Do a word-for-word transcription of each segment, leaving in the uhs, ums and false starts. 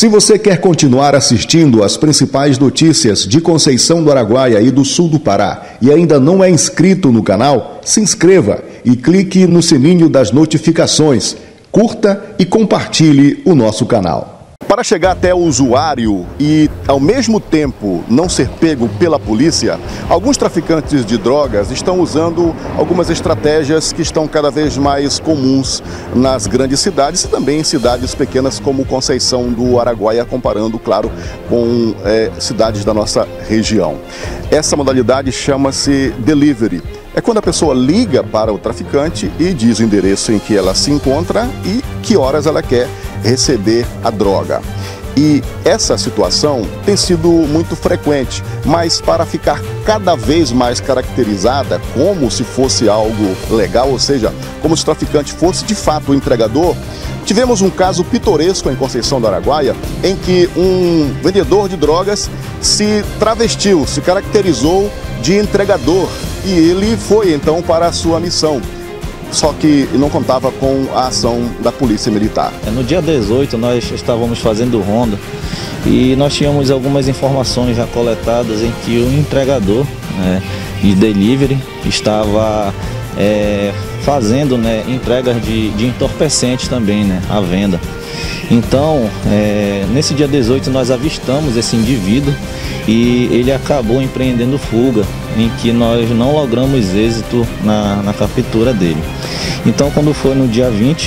Se você quer continuar assistindo às principais notícias de Conceição do Araguaia e do sul do Pará e ainda não é inscrito no canal, se inscreva e clique no sininho das notificações, curta e compartilhe o nosso canal. Para chegar até o usuário e, ao mesmo tempo, não ser pego pela polícia, alguns traficantes de drogas estão usando algumas estratégias que estão cada vez mais comuns nas grandes cidades e também em cidades pequenas como Conceição do Araguaia, comparando, claro, com é, cidades da nossa região. Essa modalidade chama-se delivery. É quando a pessoa liga para o traficante e diz o endereço em que ela se encontra e que horas ela quer receber a droga. E essa situação tem sido muito frequente, mas para ficar cada vez mais caracterizada como se fosse algo legal, ou seja, como se o traficante fosse de fato o entregador, tivemos um caso pitoresco em Conceição do Araguaia, em que um vendedor de drogas se travestiu, se caracterizou de entregador e ele foi então para a sua missão. Só que não contava com a ação da Polícia Militar. No dia dezoito nós estávamos fazendo ronda e nós tínhamos algumas informações já coletadas em que o entregador, né, de delivery estava é, fazendo, né, entregas de, de entorpecentes também, né, à venda. Então, é, nesse dia dezoito nós avistamos esse indivíduo e ele acabou empreendendo fuga, em que nós não logramos êxito na, na captura dele. Então, quando foi no dia vinte,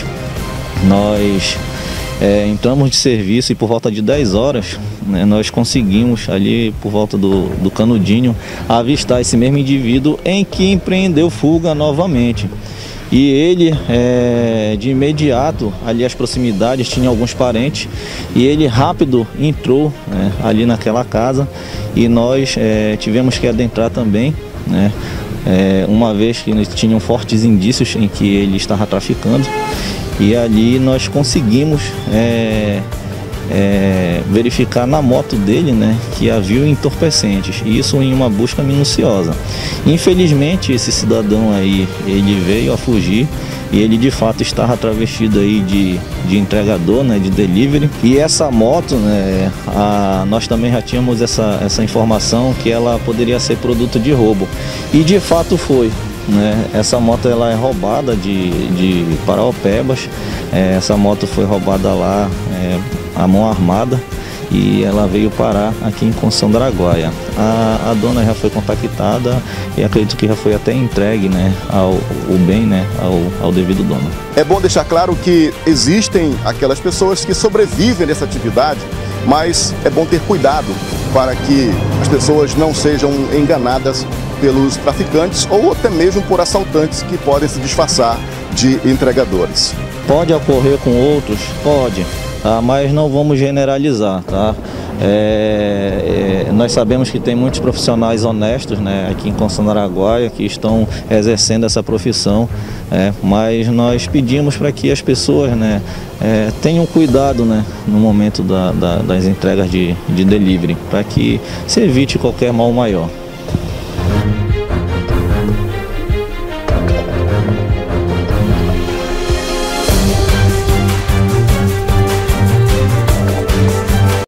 nós é, entramos de serviço e por volta de dez horas, né, nós conseguimos ali por volta do, do Canudinho avistar esse mesmo indivíduo em que empreendeu fuga novamente. E ele, é, de imediato, ali às proximidades, tinha alguns parentes e ele rápido entrou, né, ali naquela casa e nós é, tivemos que adentrar também, né, é, uma vez que nós tínhamos fortes indícios em que ele estava traficando e ali nós conseguimos é, é, verificar na moto dele, né, que havia entorpecentes, isso em uma busca minuciosa. Infelizmente esse cidadão aí, ele veio a fugir e ele de fato estava travestido aí de, de entregador, né, de delivery. E essa moto, né, a, nós também já tínhamos essa, essa informação que ela poderia ser produto de roubo e de fato foi. Né? Essa moto ela é roubada de, de Paraopebas, é, essa moto foi roubada lá é, à mão armada e ela veio parar aqui em Conceição do Araguaia. A, a dona já foi contactada e acredito que já foi até entregue, né, ao o bem, né, ao, ao devido dono. É bom deixar claro que existem aquelas pessoas que sobrevivem nessa atividade, mas é bom ter cuidado para que as pessoas não sejam enganadas pelos traficantes ou até mesmo por assaltantes que podem se disfarçar de entregadores. Pode ocorrer com outros? Pode, tá? Mas não vamos generalizar, tá? É, é, nós sabemos que tem muitos profissionais honestos, né, aqui em Conceição do Araguaia que estão exercendo essa profissão, é, mas nós pedimos para que as pessoas, né, é, tenham cuidado, né, no momento da, da, das entregas de, de delivery, para que se evite qualquer mal maior.